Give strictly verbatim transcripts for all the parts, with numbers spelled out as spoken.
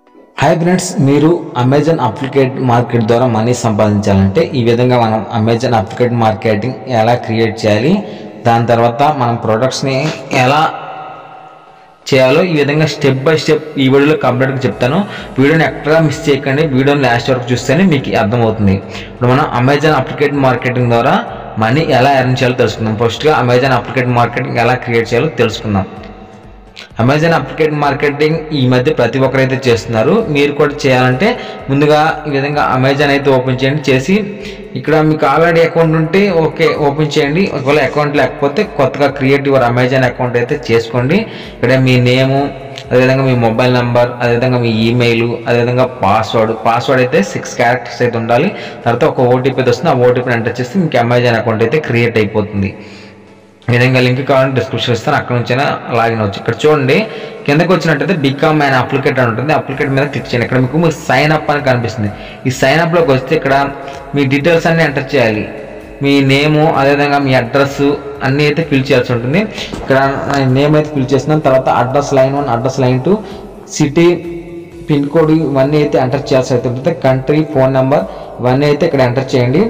Hi friends, మీరు Amazon affiliate market ద్వారా money సంపాదించాలంటే ఈ విధంగా మనం అమెజాన్ అప్లికేట్ మార్కెటింగ్ ఎలా క్రియేట్ చేయాలి, దాని తర్వాత మనం ప్రొడక్ట్స్ని ఎలా చేయాలో ఈ విధంగా స్టెప్ బై స్టెప్ ఈ వీడియోలో కంప్లీట్గా చెప్తాను. వీడియోని ఎక్కడ మిస్ చేయకండి, వీడియోని లాస్ట్ వరకు చూస్తేనే మీకు అర్థమవుతుంది. ఇప్పుడు మనం అమెజాన్ అప్లికేట్ మార్కెటింగ్ ద్వారా మనీ ఎలా ఎర్న్ చేయాలో తెలుసుకుందాం. ఫస్ట్గా అమెజాన్ అప్లికేట్ మార్కెటింగ్ ఎలా క్రియేట్ చేయాలో తెలుసుకుందాం. అమెజాన్ అప్లికేట్ మార్కెటింగ్ ఈ మధ్య ప్రతి ఒక్కరైతే చేస్తున్నారు. మీరు కూడా చేయాలంటే ముందుగా ఈ విధంగా అమెజాన్ అయితే ఓపెన్ చేయండి. చేసి ఇక్కడ మీకు ఆల్రెడీ అకౌంట్ ఉంటే ఓకే ఓపెన్ చేయండి. ఒకవేళ అకౌంట్ లేకపోతే కొత్తగా క్రియేట్ యువర్ అమెజాన్ అకౌంట్ అయితే చేసుకోండి. ఇక్కడ మీ నేము, అదేవిధంగా మీ మొబైల్ నెంబర్, అదేవిధంగా మీ ఈమెయిల్, అదేవిధంగా పాస్వర్డ్ పాస్వర్డ్ అయితే సిక్స్ క్యారెక్టర్స్ అయితే ఉండాలి. తర్వాత ఒక ఓటీపీ అయితే వస్తుంది. ఆ ఓటీపీని ఎంటర్ చేస్తే మీకు అమెజాన్ అకౌంట్ అయితే క్రియేట్ అయిపోతుంది. ఈ విధంగా లింక్ కావాలంటే డిస్క్రిప్షన్ ఇస్తాను, అక్కడ నుంచైనా లాగిన్ అవచ్చు. ఇక్కడ చూడండి, కిందకి వచ్చినట్టయితే బికమ్ అండ్ అప్లికేట్ అని ఉంటుంది. అప్లికేట్ మీద క్లిక్ చేయండి. ఇక్కడ మీకు మీకు సైన్ అప్ అని కనిపిస్తుంది. ఈ సైన్ అప్లోకి వస్తే ఇక్కడ మీ డీటెయిల్స్ అన్నీ ఎంటర్ చేయాలి. మీ నేము, అదేవిధంగా మీ అడ్రస్ అన్నీ అయితే ఫిల్ చేయాల్సి ఉంటుంది. ఇక్కడ నేమ్ అయితే ఫిల్ చేస్తున్నాను. తర్వాత address line one, address line two, city, pin code ఇవన్నీ అయితే ఎంటర్ చేయాల్సి అయితే ఉంటుంది. కంట్రీ, ఫోన్ నెంబర్ ఇవన్నీ అయితే ఇక్కడ ఎంటర్ చేయండి.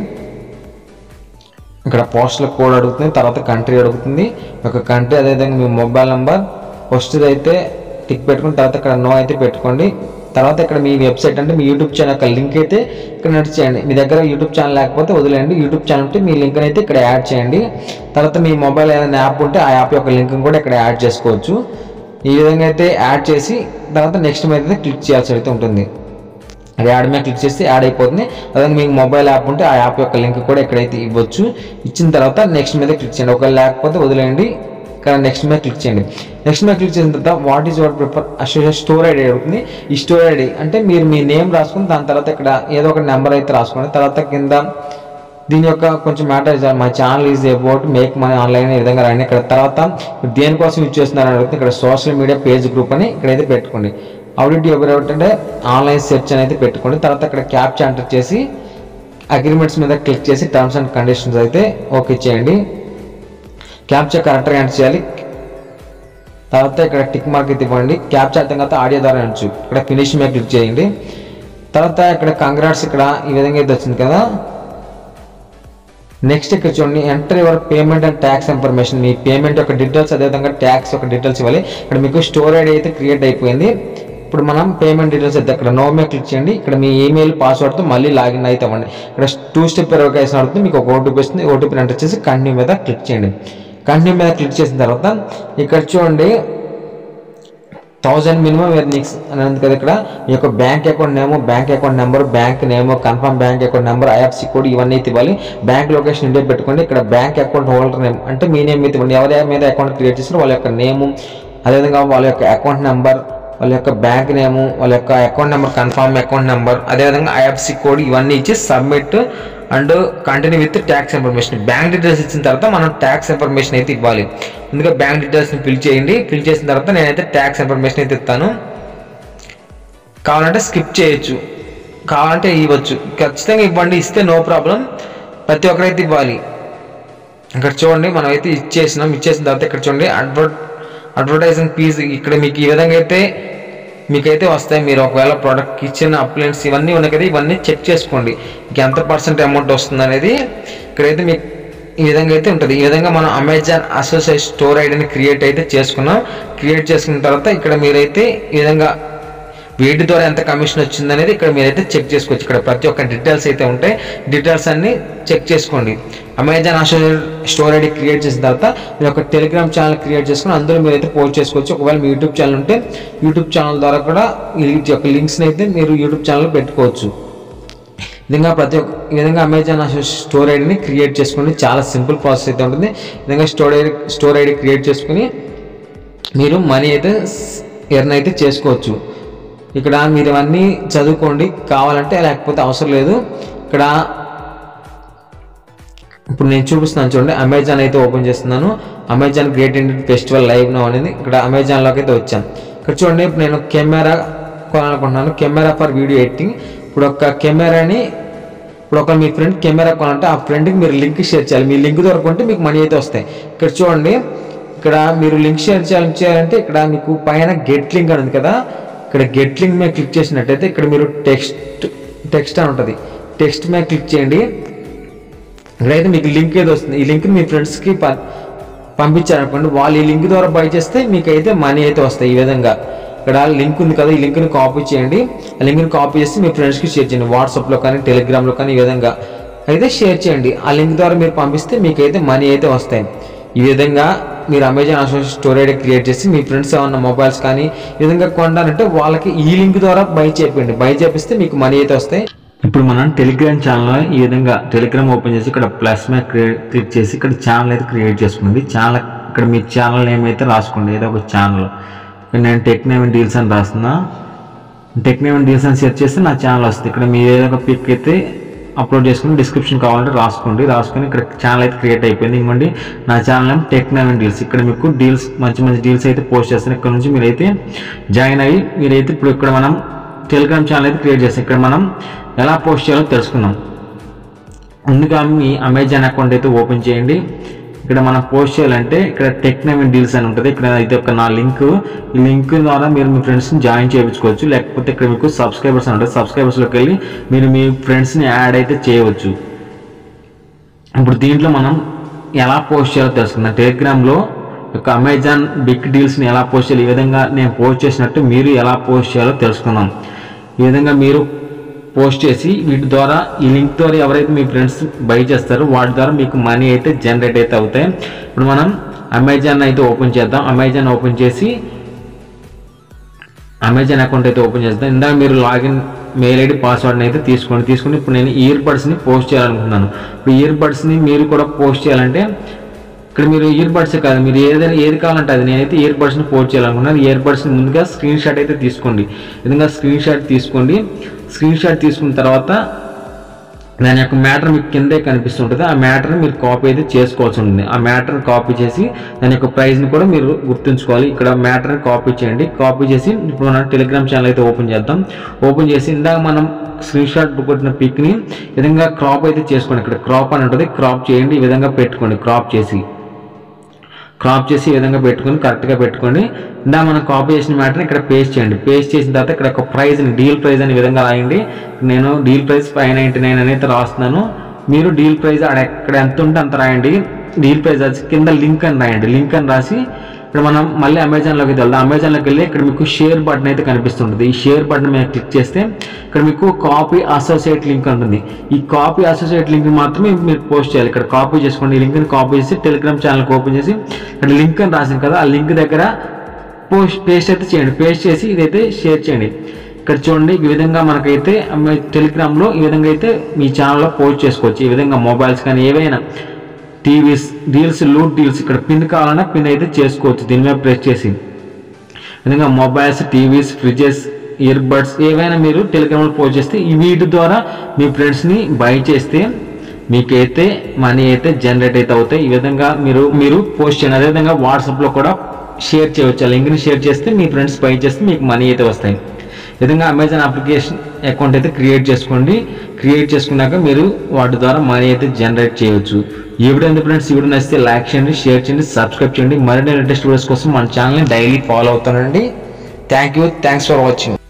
ఇక్కడ పోస్టల్ కోడ్ అడుగుతుంది, తర్వాత కంట్రీ అడుగుతుంది, ఒక కంట్రీ, అదేవిధంగా మీ మొబైల్ నెంబర్ ఫస్ట్ అయితే టిక్ పెట్టుకుని తర్వాత ఇక్కడ నో అయితే పెట్టుకోండి. తర్వాత ఇక్కడ మీ వెబ్సైట్ అంటే మీ యూట్యూబ్ ఛానల్ యొక్క లింక్ అయితే ఇక్కడ నడిచి చేయండి. మీ దగ్గర యూట్యూబ్ ఛానల్ లేకపోతే వదిలేయండి. యూట్యూబ్ ఛానల్ ఉంటే మీ లింక్ అయితే ఇక్కడ యాడ్ చేయండి. తర్వాత మీ మొబైల్ ఏదైనా యాప్ ఉంటే ఆ యాప్ యొక్క లింక్ కూడా ఇక్కడ యాడ్ చేసుకోవచ్చు. ఈ విధంగా అయితే యాడ్ చేసి తర్వాత నెక్స్ట్ మీద అయితే క్లిక్ చేయాల్సి అయితే ఉంటుంది. యాడ్ మీద క్లిక్ చేస్తే యాడ్ అయిపోతుంది. అదే మీకు మొబైల్ యాప్ ఉంటే ఆ యాప్ యొక్క లింక్ కూడా ఎక్కడైతే ఇవ్వచ్చు. ఇచ్చిన తర్వాత నెక్స్ట్ మీద క్లిక్ చేయండి. ఒకవేళ లేకపోతే వదిలేయండి. ఇక్కడ నెక్స్ట్ మీద క్లిక్ చేయండి. నెక్స్ట్ మీద క్లిక్ చేసిన తర్వాత what is your prefer associate store ID అడుగుతుంది. ఈ స్టోర్ ఐడి అంటే మీరు మీ నేమ్ రాసుకుని దాని తర్వాత ఇక్కడ ఏదో ఒక నెంబర్ అయితే రాసుకోండి. తర్వాత కింద దీని యొక్క కొంచెం matter my channel is about make money online ఈ విధంగా రాయండి. ఇక్కడ తర్వాత దేనికోసం యూజ్ చేస్తున్నారని అడుగుతుంది. ఇక్కడ సోషల్ మీడియా పేజ్ గ్రూప్ అని ఇక్కడైతే పెట్టుకోండి. ఆడిట్ ఎవరు అంటే ఆన్లైన్ సెర్చ్ అనేది పెట్టుకోండి. తర్వాత ఇక్కడ క్యాప్చా ఎంటర్ చేసి అగ్రిమెంట్స్ మీద క్లిక్ చేసి టర్మ్స్ అండ్ కండిషన్స్ అయితే ఓకే చేయండి. క్యాప్చా కరెక్ట్గా ఎంటర్ చేయాలి. తర్వాత ఇక్కడ టిక్ మార్క్ అయితే ఇవ్వండి. క్యాప్చా అర్థం తర్వాత ఆడియో ద్వారా ఎంచు ఇక్కడ ఫినిష్ మీద క్లిక్ చేయండి. తర్వాత ఇక్కడ కంగ్రాట్స్ ఇక్కడ ఈ విధంగా అయితే వచ్చింది కదా. నెక్స్ట్ ఇక్కడ చూడండి, enter your payment and tax information. మీ పేమెంట్ యొక్క డీటెయిల్స్, అదేవిధంగా ట్యాక్స్ యొక్క డీటెయిల్స్ ఇవ్వాలి. ఇక్కడ మీకు స్టోర్ ఐడి అయితే క్రియేట్ అయిపోయింది. ఇప్పుడు మనం పేమెంట్ డీటెయిల్స్ అయితే ఇక్కడ నో మీద క్లిక్ చేయండి. ఇక్కడ మీ ఈమెయిల్ పాస్వర్డ్తో మళ్ళీ లాగిన్ అయితే అవ్వండి. ఇక్కడ టూ స్టెప్ వెరిఫికేషన్ అవుతుంది. మీకు ఒక ఓటీపీ వస్తుంది. ఓటీపీ ఎంటర్ చేసి కంటిన్యూ మీద క్లిక్ చేయండి. కంటిన్యూ మీద క్లిక్ చేసిన తర్వాత ఇక్కడ చూడండి థౌజండ్ మినిమం ఎర్నింగ్స్ అని ఉంది కదా. ఇక్కడ మీ యొక్క bank account name, bank account number, bank name, confirm bank account number, IFSC code ఇవన్నీ అయితే ఇవ్వాలి. బ్యాంక్ లొకేషన్ ఇండియా పెట్టుకోండి. ఇక్కడ బ్యాంక్ అకౌంట్ హోల్డర్ నేమ్ అంటే మీ నేమ్ అయితే ఇవ్వండి. ఎవరి మీద అకౌంట్ క్రియేట్ చేస్తారో వాళ్ళ యొక్క నేము, అదేవిధంగా వాళ్ళ యొక్క అకౌంట్ నెంబర్, వాళ్ళ యొక్క బ్యాంక్ నేము, వాళ్ళ యొక్క account number, confirm account number, అదేవిధంగా ఐఎఫ్సి కోడ్ ఇవన్నీ ఇచ్చి submit and continue with tax information. Bank details ఇచ్చిన తర్వాత మనం ట్యాక్స్ ఇన్ఫర్మేషన్ అయితే ఇవ్వాలి. ముందుగా బ్యాంక్ డీటెయిల్స్ని ఫిల్ చేయండి. ఫిల్ చేసిన తర్వాత నేనైతే ట్యాక్స్ ఇన్ఫర్మేషన్ అయితే ఇస్తాను. కావాలంటే స్కిప్ చేయొచ్చు, కావాలంటే ఇవ్వచ్చు. ఖచ్చితంగా ఇవ్వండి, ఇస్తే నో ప్రాబ్లం. ప్రతి ఒక్కరైతే ఇవ్వాలి. ఇక్కడ చూడండి మనం అయితే ఇచ్చేసినాం. ఇచ్చేసిన తర్వాత ఇక్కడ చూడండి అడ్వర్ట్ అడ్వర్టైజింగ్ ఫీజ్ ఇక్కడ మీకు ఈ విధంగా అయితే మీకైతే వస్తాయి. మీరు ఒకవేళ ప్రోడక్ట్ ఇచ్చిన అప్లయన్స్ ఇవన్నీ ఉన్నాయి కదా, ఇవన్నీ చెక్ చేసుకోండి. మీకు ఎంత పర్సెంట్ అమౌంట్ వస్తుంది అనేది ఇక్కడైతే మీకు ఈ విధంగా అయితే ఉంటుంది. ఈ విధంగా మనం అమెజాన్ అసోసియేట్ స్టోర్ ఐడిని క్రియేట్ అయితే చేసుకున్నాం. క్రియేట్ చేసుకున్న తర్వాత ఇక్కడ మీరైతే ఈ విధంగా వీటి ద్వారా ఎంత కమిషన్ వచ్చింది అనేది ఇక్కడ మీరైతే చెక్ చేసుకోవచ్చు. ఇక్కడ ప్రతి ఒక్క డీటెయిల్స్ అయితే ఉంటాయి. డీటెయిల్స్ అన్ని చెక్ చేసుకోండి. Amazon associate store ID create చేసిన తర్వాత మీరు ఒక టెలిగ్రామ్ ఛానల్ క్రియేట్ చేసుకుని అందులో మీరైతే పోస్ట్ చేసుకోవచ్చు. ఒకవేళ మీ యూట్యూబ్ ఛానల్ ఉంటే యూట్యూబ్ ఛానల్ ద్వారా కూడా ఈ యొక్క లింక్స్ని అయితే మీరు యూట్యూబ్ ఛానల్లో పెట్టుకోవచ్చు. ఈ విధంగా ప్రతి ఒక్క ఈ విధంగా అమెజాన్ స్టోర్ ఐడిని క్రియేట్ చేసుకోండి. చాలా సింపుల్ ప్రాసెస్ అయితే ఉంటుంది. ఈ విధంగా store ID store ID create చేసుకుని మీరు మనీ అయితే ఎర్న్ అయితే చేసుకోవచ్చు. ఇక్కడ మీరు ఇవన్నీ చదువుకోండి కావాలంటే, లేకపోతే అవసరం లేదు. ఇక్కడ ఇప్పుడు నేను చూపిస్తున్నాను చూడండి. అమెజాన్ అయితే ఓపెన్ చేస్తున్నాను. Amazon great Indian festival live no అనేది ఇక్కడ అమెజాన్లోకి అయితే వచ్చాను. ఇక్కడ చూడండి ఇప్పుడు నేను కెమెరా కొనాలనుకుంటున్నాను. Camera for video editing. ఇప్పుడు ఒక కెమెరాని ఇప్పుడు ఒక మీ ఫ్రెండ్ కెమెరా కొనాలంటే ఆ ఫ్రెండ్కి మీరు లింక్ షేర్ చేయాలి. మీ లింక్ ద్వారా కొంటే మీకు మనీ అయితే వస్తాయి. ఇక్కడ చూడండి ఇక్కడ మీరు లింక్ షేర్ చేయాలి చేయాలంటే ఇక్కడ మీకు పైన గెట్ లింక్ అని ఉంది కదా, ఇక్కడ గెట్ లింక్ మీద క్లిక్ చేసినట్టయితే ఇక్కడ మీరు టెక్స్ట్ టెక్స్ట్ అని ఉంటుంది, టెక్స్ట్ మీద క్లిక్ చేయండి. ఇక్కడైతే మీకు లింక్ ఏదో వస్తుంది, ఈ లింక్ మీ ఫ్రెండ్స్కి ప పంపించారనుకోండి, వాళ్ళు ఈ లింక్ ద్వారా బై చేస్తే మీకు అయితే మనీ అయితే వస్తాయి. ఈ విధంగా ఇక్కడ లింక్ ఉంది కదా, ఈ లింక్ని కాపీ చేయండి. ఆ లింక్ని కాపీ చేసి మీ ఫ్రెండ్స్కి షేర్ చేయండి, వాట్సాప్లో కానీ టెలిగ్రామ్లో కానీ ఈ విధంగా అయితే షేర్ చేయండి. ఆ లింక్ ద్వారా మీరు పంపిస్తే మీకు అయితే మనీ అయితే వస్తాయి. ఈ విధంగా మీరు Amazon associate store ID create చేసి మీ ఫ్రెండ్స్ ఏమన్నా మొబైల్స్ కానీ ఈ విధంగా కొనాలంటే వాళ్ళకి ఈ లింక్ ద్వారా బై చేయండి, బై చేపిస్తే మీకు మనీ అయితే వస్తాయి. ఇప్పుడు మనం టెలిగ్రామ్ ఛానల్ ఈ విధంగా టెలిగ్రామ్ ఓపెన్ చేసి ఇక్కడ ప్లస్ మీద క్లిక్ చేసి ఇక్కడ ఛానల్ అయితే క్రియేట్ చేసుకుంది. ఛానల్ ఇక్కడ మీ ఛానల్ నేమ్ అయితే రాసుకోండి, ఏదో ఒక ఛానల్. నేను టెక్ నేమ్ అండ్ డీల్స్ అని రాస్తున్నా, టెక్ నేమ్ అండ్ డీల్స్ అని సెర్చ్ చేస్తే నా ఛానల్ వస్తుంది. ఇక్కడ మీ ఏదో ఒక పిక్ అయితే అప్లోడ్ చేసుకుని డిస్క్రిప్షన్ కావాలంటే రాసుకోండి, రాసుకొని ఇక్కడ ఛానల్ అయితే క్రియేట్ అయిపోయింది. ఇంకోండి నా channel name tech name and deals. ఇక్కడ మీకు డీల్స్ మంచి మంచి డీల్స్ అయితే పోస్ట్ చేస్తాను. ఇక్కడ నుంచి మీరైతే జాయిన్ అయ్యి మీరైతే ఇప్పుడు ఇక్కడ మనం టెలిగ్రామ్ ఛానల్ అయితే క్రియేట్ చేస్తాం. ఇక్కడ మనం ఎలా పోస్ట్ చేయాలో తెలుసుకుందాం. ముందుగా మీ అమెజాన్ అకౌంట్ అయితే ఓపెన్ చేయండి. ఇక్కడ మనం పోస్ట్ చేయాలంటే ఇక్కడ టెక్ నేమ్ అండ్ డీల్స్ అని ఉంటుంది. ఇక్కడ అయితే ఒక నా లింక్, ఈ లింక్ ద్వారా మీరు మీ ఫ్రెండ్స్ని జాయిన్ చేయించుకోవచ్చు. లేకపోతే ఇక్కడ మీకు సబ్స్క్రైబర్స్ అని ఉంటుంది, సబ్స్క్రైబర్స్లోకి వెళ్ళి మీరు మీ ఫ్రెండ్స్ని యాడ్ అయితే చేయవచ్చు. ఇప్పుడు దీంట్లో మనం ఎలా పోస్ట్ చేయాలో తెలుసుకుందాం. టెలిగ్రామ్లో ఒక అమెజాన్ బిగ్ డీల్స్ని ఎలా పోస్ట్ చేయాలి, ఈ విధంగా నేను పోస్ట్ చేసినట్టు మీరు ఎలా పోస్ట్ చేయాలో తెలుసుకుందాం. ఈ విధంగా మీరు పోస్ట్ చేసి వీటి ద్వారా ఈ లింక్ ద్వారా ఎవరైతే మీ ఫ్రెండ్స్ బై చేస్తారో వాటి ద్వారా మీకు మనీ అయితే జనరేట్ అయితే అవుతాయి. ఇప్పుడు మనం అమెజాన్ అయితే ఓపెన్ చేద్దాం. అమెజాన్ ఓపెన్ చేసి అమెజాన్ అకౌంట్ అయితే ఓపెన్ చేద్దాం. ఇందాక మీరు లాగిన్ మెయిల్ ఐడి పాస్వర్డ్ని అయితే తీసుకోండి. తీసుకుని ఇప్పుడు నేను ఇయర్ బడ్స్ని పోస్ట్ చేయాలనుకుంటున్నాను. ఇప్పుడు ఇయర్ బడ్స్ని మీరు కూడా పోస్ట్ చేయాలంటే ఇక్కడ మీరు ఇయర్ బడ్స్ కాదు, మీరు ఏదైనా ఏది కావాలంటే అది. నేనైతే ఇయర్ బడ్స్ని పోస్ట్ చేయాలనుకున్నాను. ఇయర్ బడ్స్ని ముందుగా స్క్రీన్ షాట్ అయితే తీసుకోండి. విధంగా స్క్రీన్ షాట్ తీసుకోండి. స్క్రీన్ షాట్ తీసుకున్న తర్వాత దాని యొక్క మ్యాటర్ మీకు కిందే కనిపిస్తుంటుంది. ఆ మ్యాటర్ని మీరు కాపీ అయితే చేసుకోవాల్సి ఉంటుంది. ఆ మ్యాటర్ని కాపీ చేసి దాని యొక్క ప్రైస్ని కూడా మీరు గుర్తుంచుకోవాలి. ఇక్కడ మ్యాటర్ని కాపీ చేయండి. కాపీ చేసి ఇప్పుడు మనం టెలిగ్రామ్ ఛానల్ అయితే ఓపెన్ చేద్దాం. ఓపెన్ చేసి ఇందాక మనం స్క్రీన్ షాట్ కొట్టిన పిక్ని ఈ విధంగా క్రాప్ అయితే చేసుకోండి. ఇక్కడ క్రాప్ అని ఉంటుంది, క్రాప్ చేయండి. ఈ విధంగా పెట్టుకోండి. క్రాప్ చేసి క్రాప్ చేసి ఈ విధంగా పెట్టుకొని కరెక్ట్గా పెట్టుకోండి. ఇందా మనం కాపీ చేసిన మ్యాటర్ని ఇక్కడ పేస్ట్ చేయండి. పేస్ట్ చేసిన తర్వాత ఇక్కడ ఒక ప్రైజ్ని డీల్ ప్రైజ్ అనే విధంగా రాయండి. నేను deal price five ninety nine అనేది రాస్తున్నాను. మీరు డీల్ ప్రైజ్ అక్కడ ఎక్కడ ఎంత ఉంటే అంత రాయండి. డీల్ ప్రైజ్ వచ్చి కింద లింక్ అని రాయండి. లింక్ అని రాసి ఇక్కడ మనం మళ్ళీ అమెజాన్లోకి వెళ్దాం. అమెజాన్లోకి వెళ్ళి ఇక్కడ మీకు షేర్ బటన్ అయితే కనిపిస్తుంటుంది. ఈ షేర్ బటన్ మీద క్లిక్ చేస్తే ఇక్కడ మీకు కాపీ అసోసియేట్ లింక్ ఉంటుంది. ఈ కాపీ అసోసియేట్ లింక్ మాత్రమే మీరు పోస్ట్ చేయాలి. ఇక్కడ కాపీ చేసుకోండి. ఈ లింక్ని కాపీ చేసి టెలిగ్రామ్ ఛానల్కి ఓపెన్ చేసి ఇక్కడ లింక్ అని రాసింది కదా, ఆ లింక్ దగ్గర పోస్ట్ పేస్ట్ అయితే చేయండి. పేస్ట్ చేసి ఇదైతే షేర్ చేయండి. ఇక్కడ చూడండి, ఈ విధంగా మనకైతే టెలిగ్రామ్లో ఈ విధంగా అయితే మీ ఛానల్లో పోస్ట్ చేసుకోవచ్చు. ఈ విధంగా మొబైల్స్ కానీ ఏవైనా టీవీస్ డీల్స్, లూట్ డీల్స్ ఇక్కడ పిన్ కావాలన్నా పిన్ అయితే చేసుకోవచ్చు. దీని మీద ప్రెస్ చేసి విధంగా mobiles, TVs, fridges, earbuds ఏవైనా మీరు టెలిగ్రామ్లో పోస్ట్ చేస్తే ఈ వీటి ద్వారా మీ ఫ్రెండ్స్ని బై చేస్తే మీకైతే మనీ అయితే జనరేట్ అయితే అవుతాయి. ఈ విధంగా మీరు మీరు పోస్ట్ చేయండి. అదేవిధంగా వాట్సాప్లో కూడా షేర్ చేయవచ్చు. ఆ లింక్ని షేర్ చేస్తే మీ ఫ్రెండ్స్ బై చేస్తే మీకు మనీ అయితే వస్తాయి. ఈ విధంగా అమెజాన్ అప్లికేషన్ అకౌంట్ అయితే క్రియేట్ చేసుకోండి. క్రియేట్ చేసుకున్నాక మీరు వాటి ద్వారా మనీ అయితే జనరేట్ చేయవచ్చు. ఈ వీడియో ఎందుకు ఫ్రెండ్స్, ఈ వీడియో నచ్చితే లైక్ చేయండి, షేర్ చేయండి, సబ్స్క్రైబ్ చేయండి. మరిన్ని లేటెస్ట్ వీడియోస్ కోసం మన ఛానల్ని డైలీ ఫాలో అవుతానండి. Thank you, thanks for watching.